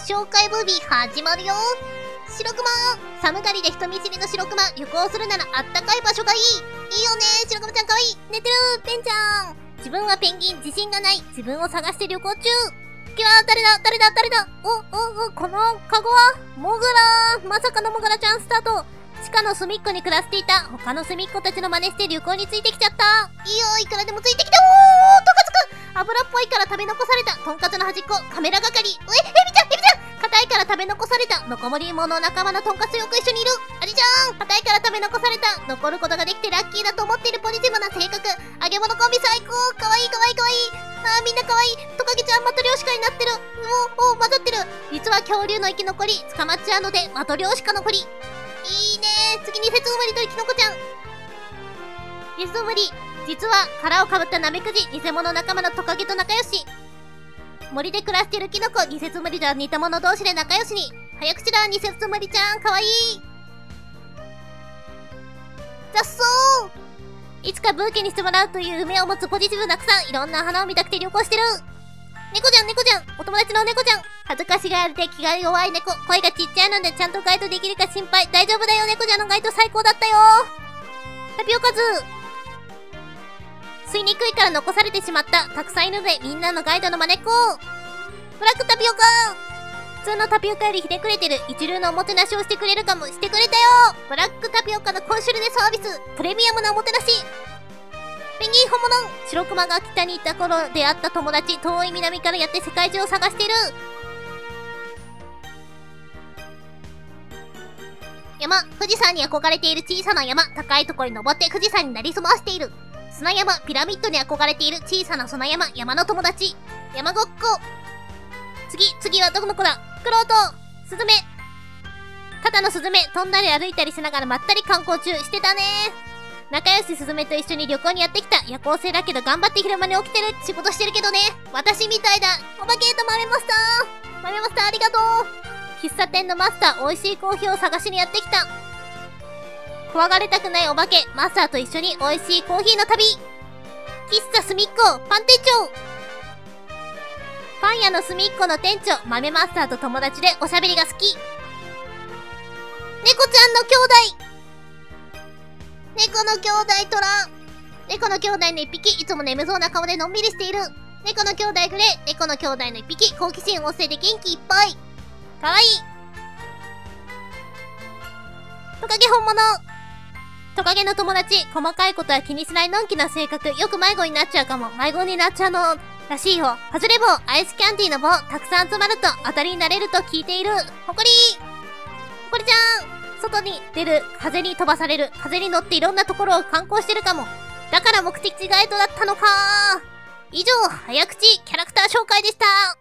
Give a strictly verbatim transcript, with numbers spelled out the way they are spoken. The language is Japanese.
紹介ムービー始まるよ。白熊、寒がりで人見知りの白熊、旅行するならあったかい場所がいい。いいよね、白熊ちゃんかわいい。寝てる、ペンちゃん。自分はペンギン、自信がない。自分を探して旅行中。次は誰だ、誰だ、誰だ。お、お、お、このカゴはモグラ。まさかのモグラちゃんスタート。地下の隅っこに暮らしていた他の隅っこたちの真似して旅行についてきちゃった。いいよ、いくらでもついてきた。おー、とかつく。油っぽいから食べ残された。とんかつの端っこ、カメラ係。え、エビちゃん、エビちゃん。硬いから食べ残された。ノコモリモの仲間のとんかつよく一緒にいる。あれじゃん。硬いから食べ残された。残ることができてラッキーだと思っているポジティブな性格。揚げ物コンビ最高。かわいいかわいいかわいい。あー、みんなかわいい。トカゲちゃんマトリョーシカになってる。おお、混ざってる。実は恐竜の生き残り。捕まっちゃうのでマトリョーシカ残り。いいねー。次にセツウムリと生き残ちゃん。セツウムリ。実は殻をかぶったナメクジ。偽物仲間のトカゲと仲良し。森で暮らしているキノコ。ニセツムリとは似た者同士で仲良しに。早口だ、ニセツムリちゃん。かわいい。雑草。いつかブーケにしてもらうという夢を持つポジティブな草。いろんな花を見たくて旅行してる。猫ちゃん、猫ちゃん。お友達の猫ちゃん。恥ずかしがられて気が弱い猫。声がちっちゃいのでちゃんとガイドできるか心配。大丈夫だよ、猫ちゃんのガイド最高だったよ。タピオカズ。吸いにくいから残されてしまった。たくさんいるのでみんなのガイドの真似っこ。ブラックタピオカ。普通のタピオカよりひねくれてる。一流のおもてなしをしてくれるかも。してくれたよ。ブラックタピオカのコンシュルでサービス。プレミアムなおもてなし。ペンギン本物。白熊が北に行った頃出会った友達。遠い南からやって世界中を探してる。山。富士山に憧れている小さな山。高いところに登って富士山になりすましている。砂山。ピラミッドに憧れている小さな砂山。山の友達。山ごっこ。次、次はどの子だ。クロート。スズメ。ただのスズメ。飛んだり歩いたりしながらまったり観光中してたね。仲良しスズメと一緒に旅行にやってきた。夜行性だけど頑張って昼間に起きてる。仕事してるけどね。私みたいだ。お化けと豆マスター。豆マスターありがとう。喫茶店のマスター。美味しいコーヒーを探しにやってきた。怖がれたくないお化け。マスターと一緒に美味しいコーヒーの旅。喫茶すみっこ。パン店長。パン屋のすみっこの店長。豆マスターと友達でおしゃべりが好き。猫ちゃんの兄弟。猫の兄弟トラ。猫の兄弟の一匹。いつも眠そうな顔でのんびりしている。猫の兄弟グレー。猫の兄弟の一匹。好奇心旺盛で元気いっぱい。かわいい。トカゲ本物。トカゲの友達。細かいことは気にしないのんきな性格。よく迷子になっちゃうかも。迷子になっちゃうのらしいよ。ハズレ棒。アイスキャンディーの棒。たくさん集まると当たりになれると聞いている。ほこりほこりちゃん。外に出る。風に飛ばされる。風に乗っていろんなところを観光してるかも。だから目的地ガイドだったのか。以上、早口キャラクター紹介でした。